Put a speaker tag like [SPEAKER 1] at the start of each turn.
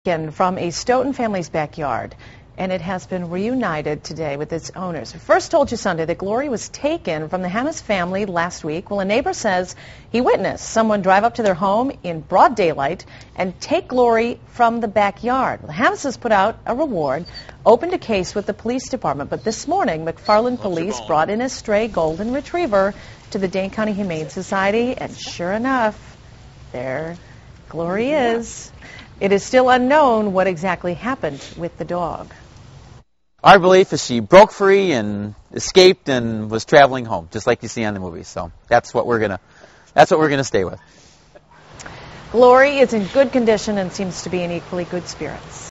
[SPEAKER 1] From a Stoughton family's backyard, and it has been reunited today with its owners. We first told you Sunday that Glory was taken from the Hammes family last week. Well, a neighbor says he witnessed someone drive up to their home in broad daylight and take Glory from the backyard. The Hammes put out a reward, opened a case with the police department, but this morning McFarland police brought in a stray golden retriever to the Dane County Humane Society, and sure enough, there Glory is. It is still unknown what exactly happened with the dog.
[SPEAKER 2] Our belief is she broke free and escaped and was traveling home, just like you see on the movie. So that's what we're gonna stay with.
[SPEAKER 1] Glory is in good condition and seems to be in equally good spirits.